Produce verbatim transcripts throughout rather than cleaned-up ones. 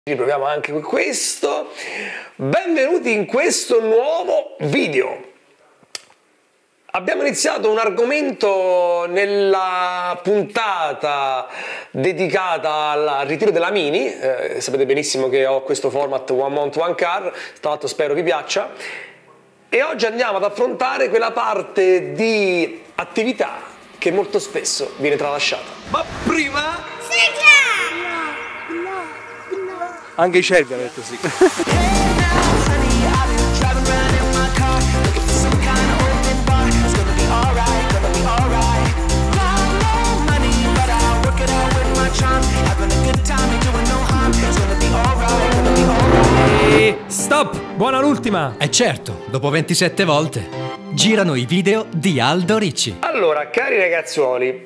Riproviamo anche questo. Benvenuti in questo nuovo video. Abbiamo iniziato un argomento nella puntata dedicata al ritiro della Mini. Eh, sapete benissimo che ho questo format One Month One Car, tra l'altro spero vi piaccia. E oggi andiamo ad affrontare quella parte di attività che molto spesso viene tralasciata. Ma prima... Sigla! Anche i cervi hanno detto sì. Stop! Buona l'ultima! E certo, dopo ventisette volte girano i video di Aldo Ricci. Allora, cari ragazzuoli,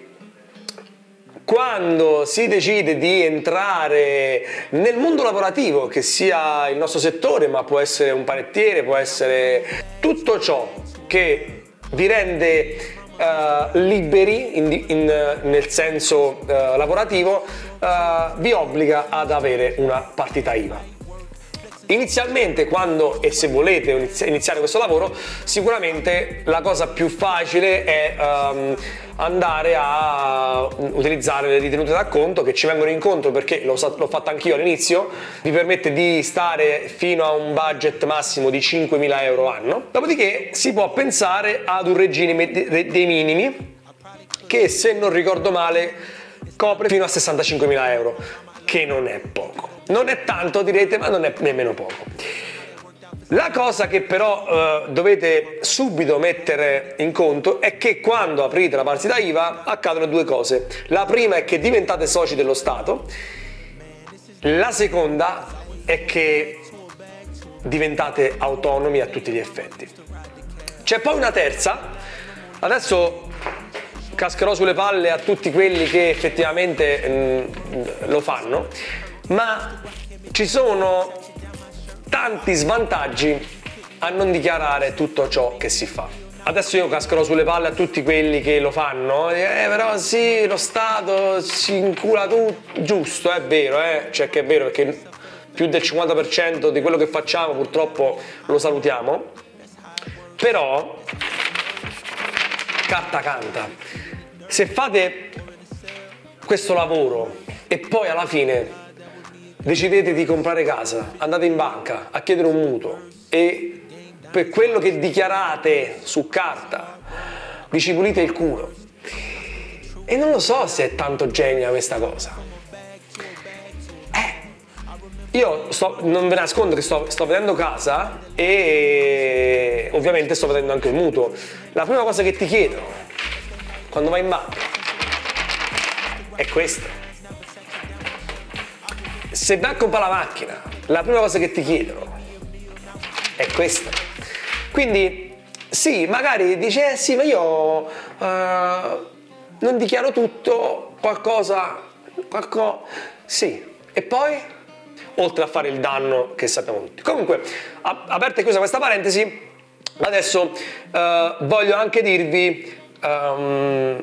quando si decide di entrare nel mondo lavorativo, che sia il nostro settore, ma può essere un panettiere, può essere tutto ciò che vi rende uh, liberi in, in, nel senso uh, lavorativo, uh, vi obbliga ad avere una partita I V A. Inizialmente, quando e se volete iniziare questo lavoro, sicuramente la cosa più facile è um, andare a utilizzare le ritenute d'acconto che ci vengono incontro, perché l'ho fatto anch'io all'inizio, vi permette di stare fino a un budget massimo di cinquemila euro anno. Dopodiché si può pensare ad un regime dei minimi che, se non ricordo male, copre fino a sessantacinquemila euro, che non è poco. Non è tanto, direte, ma non è nemmeno poco. La cosa che però eh, dovete subito mettere in conto è che quando aprite la partita I V A accadono due cose. La prima è che diventate soci dello Stato, la seconda è che diventate autonomi a tutti gli effetti. C'è poi una terza, adesso cascherò sulle palle a tutti quelli che effettivamente mh, lo fanno, ma ci sono tanti svantaggi a non dichiarare tutto ciò che si fa. Adesso io cascherò sulle palle a tutti quelli che lo fanno, eh, però sì, lo Stato si incula tutto, giusto, è vero, eh? Cioè che è vero, perché più del cinquanta per cento di quello che facciamo purtroppo lo salutiamo, però carta canta. Se fate questo lavoro e poi alla fine decidete di comprare casa, andate in banca a chiedere un mutuo e per quello che dichiarate su carta vi ci pulite il culo, e non lo so se è tanto genia questa cosa. Eh, io sto, non ve nascondo che sto, sto vedendo casa e ovviamente sto vedendo anche il mutuo. La prima cosa che ti chiedono quando vai in banca è questa. Se vai a comprare la macchina, la prima cosa che ti chiedono è questa. Quindi sì, magari dici eh sì, ma io uh, non dichiaro tutto, qualcosa, qualcosa, sì. E poi, oltre a fare il danno che sappiamo tutti. Comunque, aperta e chiusa questa parentesi, adesso uh, voglio anche dirvi um,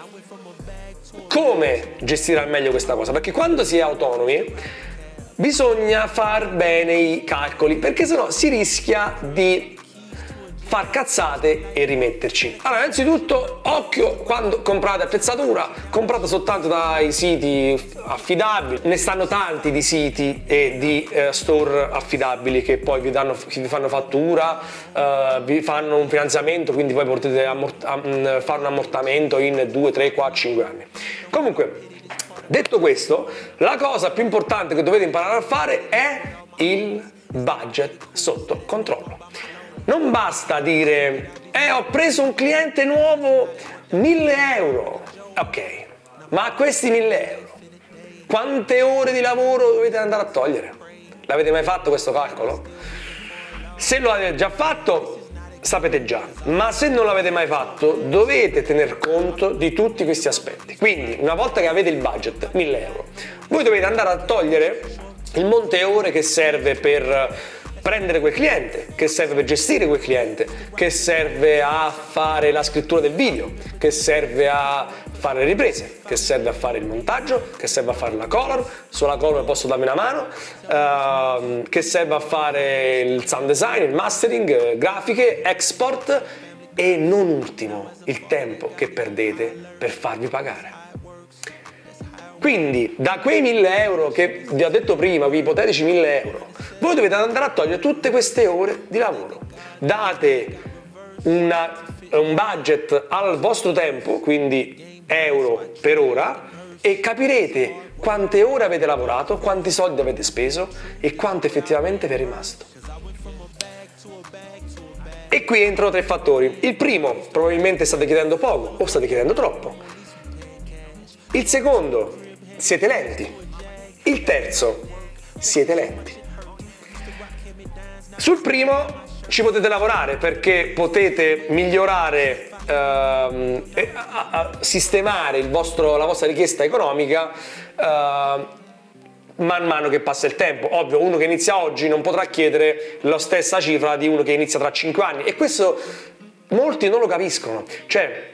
come gestire al meglio questa cosa, perché quando si è autonomi bisogna far bene i calcoli, perché sennò si rischia di far cazzate e rimetterci. Allora, innanzitutto, occhio quando comprate attrezzatura, comprate soltanto dai siti affidabili. Ne stanno tanti di siti e di eh, store affidabili che poi vi, danno, vi fanno fattura, eh, vi fanno un finanziamento, quindi poi potete ammort- fare un ammortamento in due, tre, quattro, cinque anni. Comunque, detto questo, la cosa più importante che dovete imparare a fare è il budget sotto controllo. Non basta dire, eh ho preso un cliente nuovo, mille euro. Ok, ma a questi mille euro, quante ore di lavoro dovete andare a togliere? L'avete mai fatto questo calcolo? Se lo avete già fatto, sapete già, ma se non l'avete mai fatto, dovete tener conto di tutti questi aspetti. Quindi, una volta che avete il budget, mille euro, voi dovete andare a togliere il monte ore che serve per prendere quel cliente, che serve per gestire quel cliente, che serve a fare la scrittura del video, che serve a fare le riprese, che serve a fare il montaggio, che serve a fare la color, sulla color posso darmi una mano, uh, che serve a fare il sound design, il mastering, grafiche, export e non ultimo il tempo che perdete per farvi pagare. Quindi da quei mille euro che vi ho detto prima, quei ipotetici mille euro, voi dovete andare a togliere tutte queste ore di lavoro. Date una, un budget al vostro tempo, quindi euro per ora, e capirete quante ore avete lavorato, quanti soldi avete speso e quanto effettivamente vi è rimasto. E qui entrano tre fattori. Il primo, probabilmente state chiedendo poco o state chiedendo troppo. Il secondo, siete lenti. Il terzo, siete lenti. Sul primo ci potete lavorare perché potete migliorare, ehm, a, a sistemare il vostro, la vostra richiesta economica eh, man mano che passa il tempo. Ovvio, uno che inizia oggi non potrà chiedere la stessa cifra di uno che inizia tra cinque anni, e questo molti non lo capiscono. Cioè,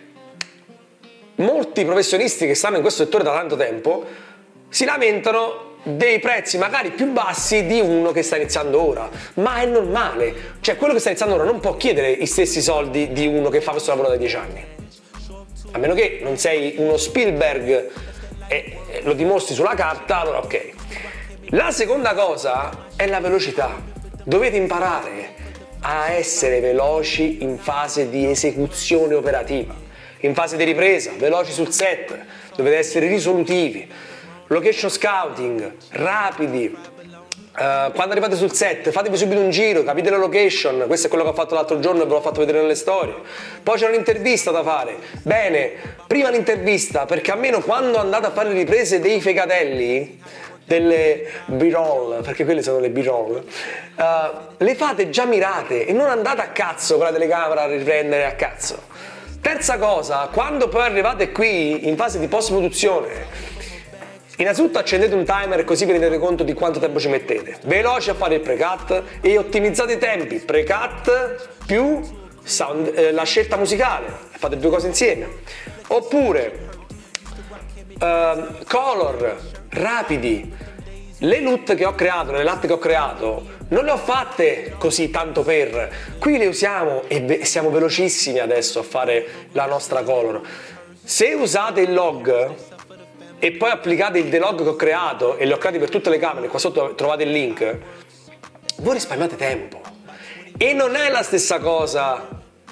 molti professionisti che stanno in questo settore da tanto tempo si lamentano dei prezzi magari più bassi di uno che sta iniziando ora, ma è normale. Cioè, quello che sta iniziando ora non può chiedere gli stessi soldi di uno che fa questo lavoro da dieci anni, a meno che non sei uno Spielberg e lo dimostri sulla carta, allora ok. La seconda cosa è la velocità. Dovete imparare a essere veloci in fase di esecuzione operativa, in fase di ripresa, veloci sul set, dovete essere risolutivi, location scouting, rapidi. Uh, quando arrivate sul set fatevi subito un giro, capite la location. Questo è quello che ho fatto l'altro giorno e ve l'ho fatto vedere nelle storie. Poi c'è un'intervista da fare. Bene, prima l'intervista, perché almeno quando andate a fare le riprese dei fegatelli, delle b-roll, perché quelle sono le b-roll, uh, le fate già mirate e non andate a cazzo con la telecamera a riprendere a cazzo. Terza cosa, quando poi arrivate qui in fase di post produzione, innanzitutto accendete un timer così vi rendete conto di quanto tempo ci mettete. Veloci a fare il pre-cut e ottimizzate i tempi. Pre-cut più sound, eh, la scelta musicale. Fate due cose insieme. Oppure eh, color, rapidi. Le L U T che ho creato, le latte che ho creato, non le ho fatte così tanto per. Qui le usiamo e ve- siamo velocissimi adesso a fare la nostra color. Se usate il log e poi applicate il delog che ho creato e li ho creati per tutte le camere, qua sotto trovate il link, voi risparmiate tempo. E non è la stessa cosa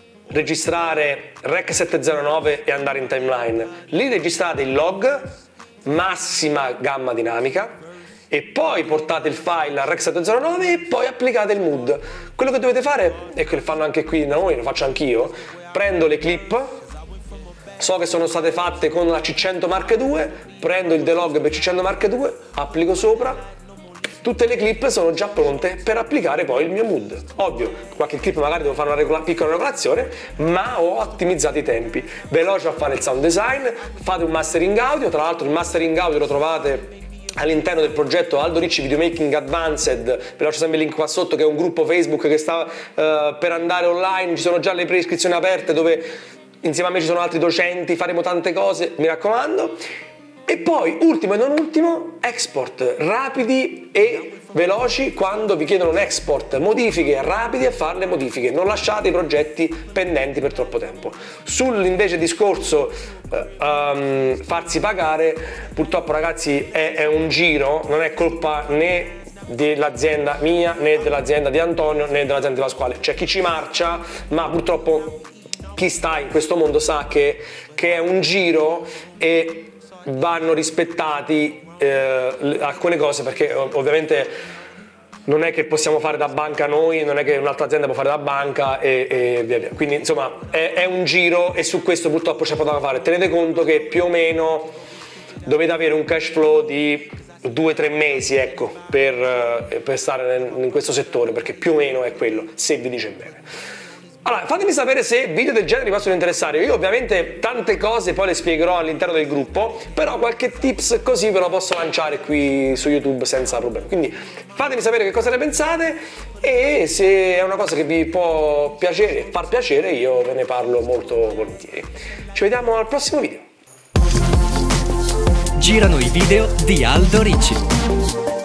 registrare Rec settecentonove e andare in timeline. Lì registrate il log, massima gamma dinamica, e poi portate il file a Rec settecentonove e poi applicate il mood. Quello che dovete fare, e che fanno anche qui da noi, lo faccio anch'io, prendo le clip, so che sono state fatte con la C cento Mark due, prendo il delog per C cento Mark due, applico sopra, tutte le clip sono già pronte per applicare poi il mio mood. Ovvio, qualche clip magari devo fare una regola, piccola regolazione, ma ho ottimizzato i tempi. Veloce a fare il sound design, fate un mastering audio, tra l'altro il mastering audio lo trovate all'interno del progetto Aldo Ricci Videomaking Advanced. Vi lascio sempre il link qua sotto, che è un gruppo Facebook che sta uh, per andare online, ci sono già le preiscrizioni aperte dove insieme a me ci sono altri docenti, faremo tante cose, mi raccomando. E poi, ultimo e non ultimo, export rapidi e veloci quando vi chiedono un export, modifiche rapidi a fare le modifiche, non lasciate i progetti pendenti per troppo tempo. Sul invece discorso uh, um, farsi pagare, purtroppo ragazzi è, è un giro, non è colpa né dell'azienda mia né dell'azienda di Antonio né dell'azienda di Pasquale, c'è chi ci marcia, ma purtroppo chi sta in questo mondo sa che, che è un giro e vanno rispettati eh, alcune cose, perché ovviamente non è che possiamo fare da banca noi, non è che un'altra azienda può fare da banca e, e via via. Quindi insomma è, è un giro e su questo purtroppo c'è poco da fare. Tenete conto che più o meno dovete avere un cash flow di due tre mesi, ecco, per, per stare in questo settore, perché più o meno è quello, se vi dice bene. Allora, fatemi sapere se video del genere vi possono interessare. Io ovviamente tante cose poi le spiegherò all'interno del gruppo, però qualche tips così ve lo posso lanciare qui su YouTube senza problemi. Quindi fatemi sapere che cosa ne pensate e se è una cosa che vi può piacere, far piacere, io ve ne parlo molto volentieri. Ci vediamo al prossimo video. girano i video di Aldo Ricci.